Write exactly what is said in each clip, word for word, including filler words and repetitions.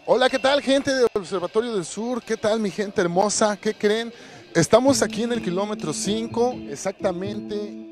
Hola, ¿qué tal, gente del Observatorio del Sur? ¿Qué tal, mi gente hermosa? ¿Qué creen? Estamos aquí en el kilómetro cinco, exactamente.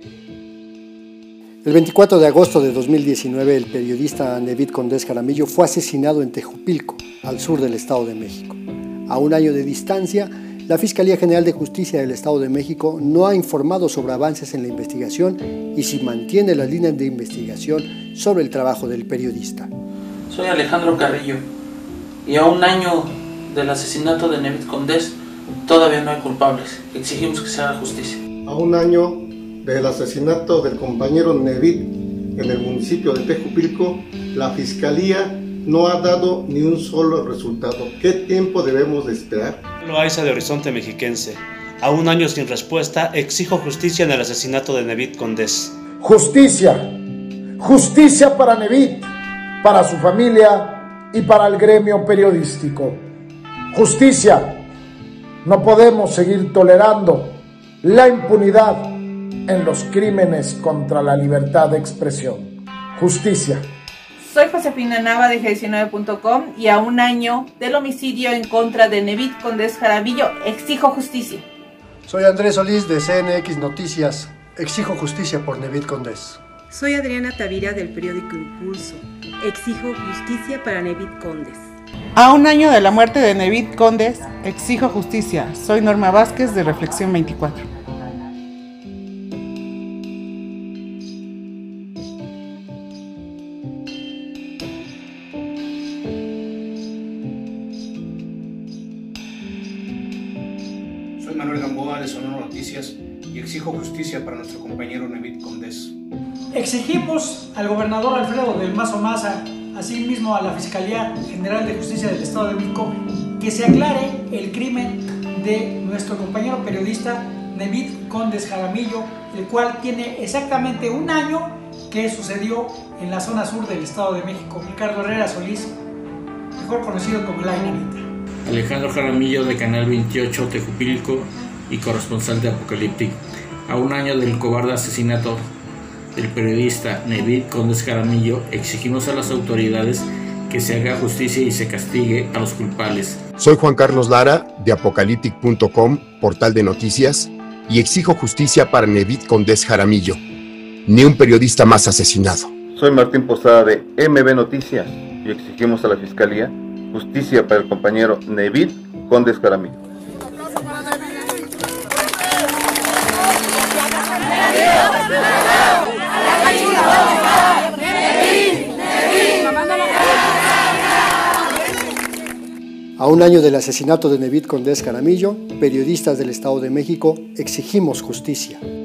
El veinticuatro de agosto de dos mil diecinueve, el periodista Nevid Condés Jaramillo fue asesinado en Tejupilco, al sur del Estado de México. A un año de distancia, la Fiscalía General de Justicia del Estado de México no ha informado sobre avances en la investigación y si mantiene las líneas de investigación sobre el trabajo del periodista. Soy Alejandro Carrillo y a un año del asesinato de Nevid Condés todavía no hay culpables. Exigimos que se haga justicia. A un año del asesinato del compañero Nevid en el municipio de Tejupilco, la Fiscalía no ha dado ni un solo resultado. ¿Qué tiempo debemos de esperar? Loaiza de Horizonte Mexiquense. A un año sin respuesta, exijo justicia en el asesinato de Nevid Condés. Justicia, justicia para Nevid, para su familia y para el gremio periodístico. Justicia, no podemos seguir tolerando la impunidad en los crímenes contra la libertad de expresión. Justicia. Soy Josefina Nava de G diecinueve punto com y a un año del homicidio en contra de Nevid Condés Jaramillo exijo justicia. Soy Andrés Solís de C N X Noticias. Exijo justicia por Nevid Condés. Soy Adriana Tavira del periódico Impulso. Exijo justicia para Nevid Condés. A un año de la muerte de Nevid Condés, exijo justicia. Soy Norma Vázquez de Reflexión veinticuatro. Soy Manuel Gamboa de Sonoro Noticias y exijo justicia para nuestro compañero Nevid Condés. Exigimos al gobernador Alfredo del Mazo Maza, asimismo a la Fiscalía General de Justicia del Estado de México, que se aclare el crimen de nuestro compañero periodista Nevid Condés Jaramillo, el cual tiene exactamente un año que sucedió en la zona sur del Estado de México. Ricardo Herrera Solís, mejor conocido como La Inanita. Alejandro Jaramillo de Canal veintiocho Tejupilco y corresponsal de Apocalíptico. A un año del cobarde asesinato del periodista Nevid Condés Jaramillo, exigimos a las autoridades que se haga justicia y se castigue a los culpables. Soy Juan Carlos Lara de Apocalíptic punto com, portal de noticias, y exijo justicia para Nevid Condés Jaramillo. Ni un periodista más asesinado. Soy Martín Posada de M B Noticias y exigimos a la Fiscalía justicia para el compañero Nevid Condés Jaramillo. A un año del asesinato de Nevid Condés Jaramillo, periodistas del Estado de México exigimos justicia.